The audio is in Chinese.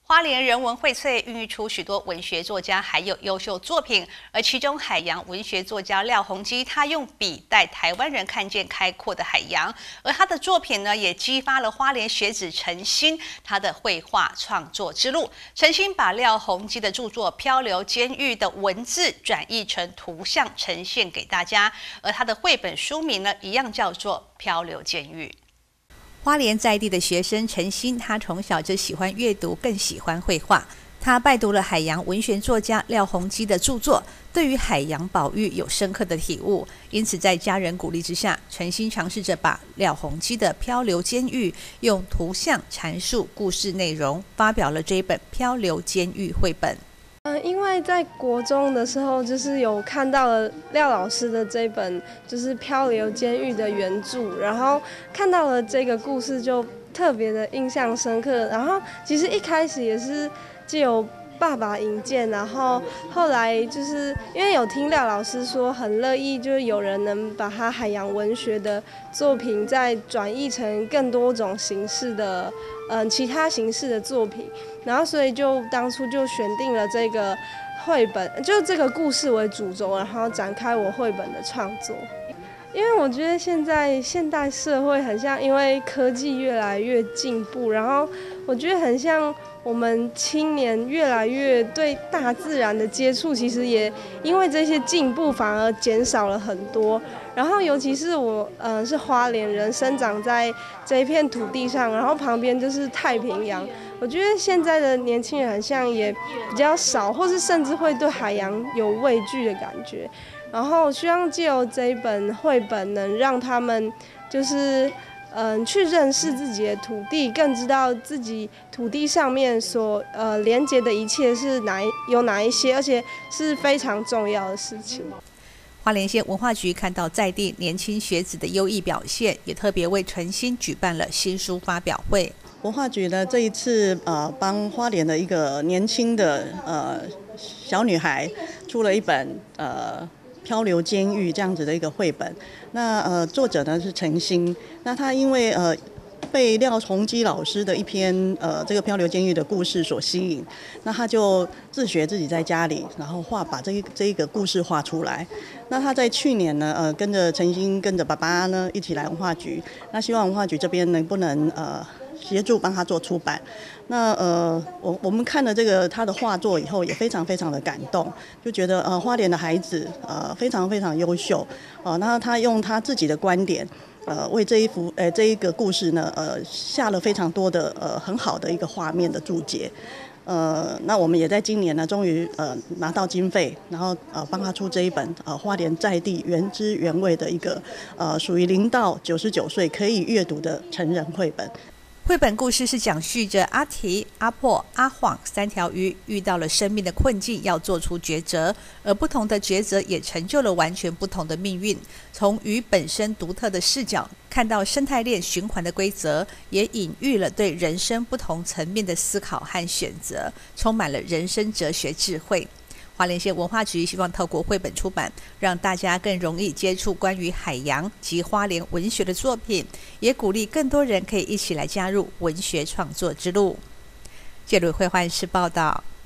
花莲人文荟萃，孕育出许多文学作家，还有优秀作品。而其中海洋文学作家廖鸿基，他用笔带台湾人看见开阔的海洋。而他的作品呢，也激发了花莲学子陈新他的绘画创作之路。陈新把廖鸿基的著作《漂流监狱》的文字转译成图像呈现给大家，而他的绘本书名呢，一样叫做《漂流监狱》。花莲在地的学生陈新，他从小就喜欢阅读，更喜欢绘画。他拜读了海洋文学作家廖鸿基的著作，对于海洋保育有深刻的体悟。因此，在家人鼓励之下，陈新尝试着把廖鸿基的《漂流监狱》用图像阐述故事内容，发表了这一本《漂流监狱》绘本。 因为在国中的时候，就是有看到了廖老师的这本就是《漂流监狱》的原著，然后看到了这个故事就特别的印象深刻。然后其实一开始也是藉由爸爸引荐，然后后来就是因为有听廖老师说很乐意，就是有人能把他海洋文学的作品再转译成更多种形式的其他形式的作品，然后所以就当初就选定了这个绘本，就这个故事为主轴，然后展开我绘本的创作。因为我觉得现在现代社会很像，因为科技越来越进步，然后我觉得很像我们青年越来越对大自然的接触，其实也因为这些进步反而减少了很多。然后尤其是我是花莲人，生长在这一片土地上，然后旁边就是太平洋。我觉得现在的年轻人好像也比较少，或是甚至会对海洋有畏惧的感觉。然后希望藉由这一本绘本，能让他们就是去认识自己的土地，更知道自己土地上面所连接的一切是有哪一些，而且是非常重要的事情。 花莲县文化局看到在地年轻学子的优异表现，也特别为陈新举办了新书发表会。 文化局呢这一次帮花莲的一个年轻的小女孩出了一本漂流监狱这样子的一个绘本。那作者呢是陈新，那他因为被廖鸿基老师的一篇这个漂流监狱的故事所吸引，那他就自学自己在家里，然后把这一个故事画出来。那他在去年呢跟着陈新跟着爸爸呢一起来文化局，那希望文化局这边能不能协助帮他做出版。那我们看了这个他的画作以后，也非常非常的感动，就觉得花莲的孩子非常非常优秀。那他用他自己的观点为这一个故事呢下了非常多的很好的一个画面的注解。那我们也在今年呢终于拿到经费，然后帮他出这一本花莲在地原汁原味的一个属于0到99岁可以阅读的成人绘本。 绘本故事是讲述着阿提、阿破、阿晃3条鱼遇到了生命的困境，要做出抉择，而不同的抉择也成就了完全不同的命运。从鱼本身独特的视角看到生态链循环的规则，也隐喻了对人生不同层面的思考和选择，充满了人生哲学智慧。花莲县文化局希望透过绘本出版，让大家更容易接触关于海洋及花莲文学的作品，也鼓励更多人可以一起来加入文学创作之路。介鲁绘幻室报道。